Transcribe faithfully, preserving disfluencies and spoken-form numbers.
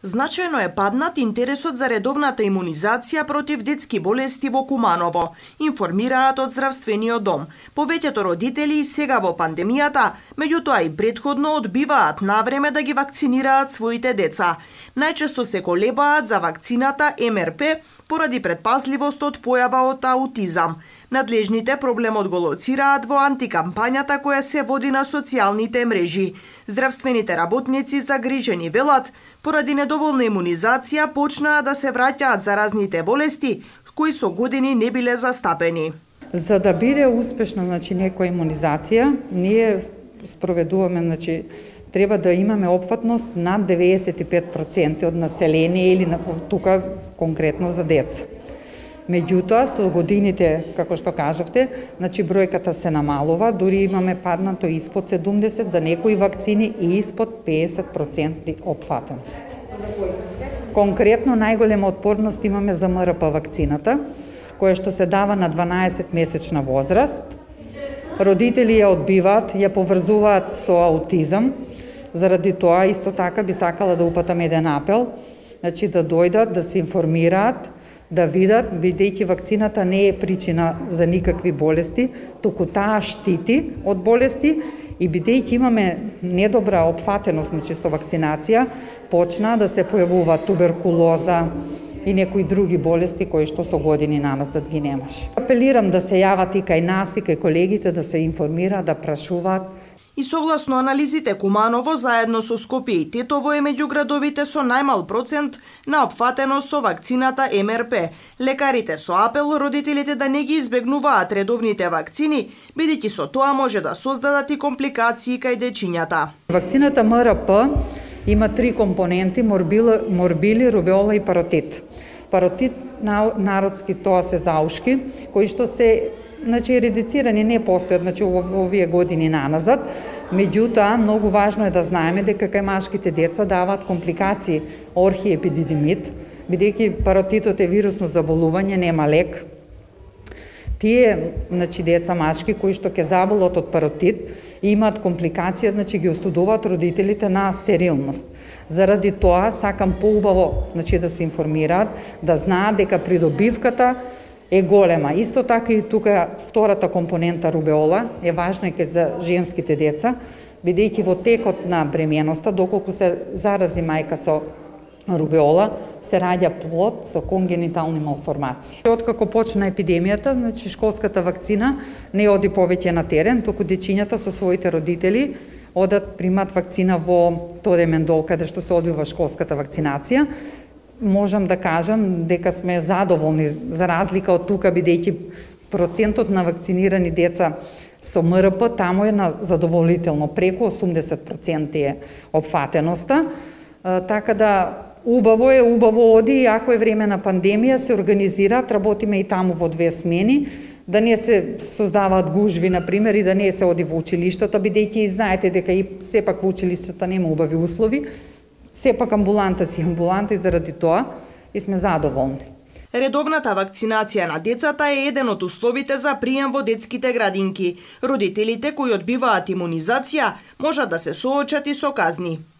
Значајно е паднат интересот за редовната имунизација против детски болести во Куманово, информираат од здравствениот дом. Повеќето родители и сега во пандемијата, меѓутоа и претходно одбиваат навреме да ги вакцинираат своите деца. Најчесто се колебаат за вакцината Ем Ер Пе поради предпазливост од појава од аутизам. Надлежните проблемот го лоцираат во антикампањата која се води на социјалните мрежи. Здравствените работници загрижени велат, поради недоволна имунизација почнаа да се враќаат заразните болести кои со години не биле застапени. За да биде успешна, значи, некоја имунизација, ние спроведуваме, значи, треба да имаме опфатност над деветдесет и пет проценти од население или тука конкретно за деца. Меѓутоа, со годините, како што кажавте, значи бројката се намалува, дури имаме паднато испод седумдесет, за некои вакцини и испод педесет проценти опфатеност. Конкретно најголема отпорност имаме за Ем Ер Пе вакцината, која што се дава на дванаесет месечна возраст. Родители ја одбиваат, ја поврзуваат со аутизам. Заради тоа исто така би сакала да упатам еден апел, значи да дојдат, да се информираат, да видат, бидејќи вакцината не е причина за никакви болести, туку таа штити од болести и бидејќи имаме недобра опфатеност, значи со вакцинација, почна да се појавува туберкулоза и некои други болести кои што со години наназад ги немаше. Апелирам да се јават и кај нас и кај колегите, да се информираат, да прашуваат. И согласно анализите, Куманово заедно со Скопје и Тетово е меѓу градовите со најмал процент на опфатеност со вакцината Ем Ер Пе. Лекарите со апел родителите да не ги избегнуваат редовните вакцини, бидејќи со тоа може да создадат и компликации кај дечињата. Вакцината Ем Ер Пе има три компоненти: морбили, морбили, рубеола и паротит. Паротит народски тоа се заушки, кои што се, значи, редицирани, не постојат, значи, овие години наназад. Меѓутоа, многу важно е да знаеме дека кај машките деца даваат компликации орхиепидидимит, бидејќи паротитот е вирусно заболување, нема лек. Тие, значи, деца машки кои што ќе заболат од паротит имаат компликација, значи ги осудуваат родителите на стерилност. Заради тоа сакам поубаво, значи, да се информираат, да знаат дека придобивката е голема. Исто така и тука втората компонента рубеола е важна и за женските деца, бидејќи во текот на бременоста, доколку се зарази мајка со рубеола, се раѓа плод со конгенитални малформации. Откако почна епидемијата, значи школската вакцина не оди повеќе на терен, туку дечињата со своите родители одат примат вакцина во Тодемендол, каде што се одвива школската вакцинација. Можам да кажам дека сме задоволни, за разлика од тука, бидејќи процентот на вакцинирани деца со Ем Ер Пе таму е на задоволително, преку осумдесет проценти е опфатеноста, така да убаво е, убаво оди, ако е време на пандемија, се организираат, работиме и таму во две смени, да не се создаваат гужви, например, и да не се оди во училиштата, бидејќи знаете дека и сепак во училиштата нема убави услови. Сепак амбуланта си амбуланта и заради тоа и сме задоволни. Редовната вакцинација на децата е еден од условите за прием во детските градинки. Родителите кои одбиваат имунизација можат да се соочат и со казни.